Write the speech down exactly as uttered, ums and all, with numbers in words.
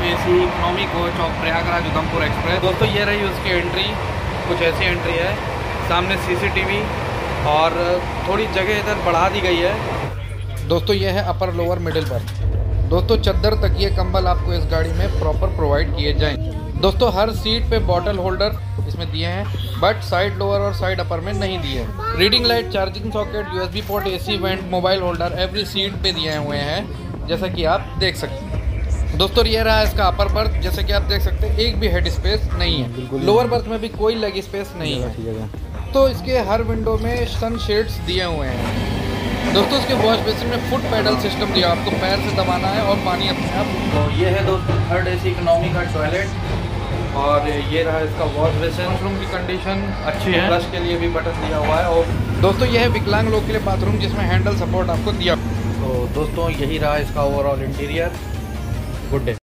AC economy coach of Prayagraj Udhampur express. दोस्तों ये रही उसकी एंट्री, कुछ ऐसी एंट्री है। सामने सीसीटीवी और थोड़ी जगह इधर बढ़ा दी गई है। दोस्तों ये है अपर लोअर मिडिल बर्थ। दोस्तों चद्दर तकिए कंबल आपको इस गाड़ी में प्रॉपर प्रोवाइड किए जाएंगे। दोस्तों हर सीट पे बॉटल होल्डर इसमें दिए हैं, बट साइड लोअर और साइड अपर में नहीं दिए हैं। Reading light, charging socket, USB port, AC vent, mobile holder every seat पे दिए हुए हैं, जैसा कि आप देख सकते हैं। दोस्तों ये रहा इसका अपर बर्थ। जैसे कि आप देख सकते हैं एक भी हेड स्पेस नहीं है। लोअर बर्थ में भी कोई लेग स्पेस नहीं है। तो इसके हर विंडो में सन शेड्स दिए हुए हैं। दोस्तों इसके वॉश बेसिन में फुट पैडल सिस्टम दिया, आपको पैर से दबाना है और पानी अपने आप। तो ये है दोस्तों थर्ड एसी इकोनॉमी का टॉयलेट, और ये रहा इसका वॉश बेसिन। वॉशरूम की कंडीशन अच्छी है, फ्लश के लिए भी बटन दिया हुआ है। और दोस्तों यह है विकलांग लोग के लिए बाथरूम, जिसमें हैंडल सपोर्ट आपको दिया। तो दोस्तों यही रहा इसका ओवरऑल इंटीरियर। Good day.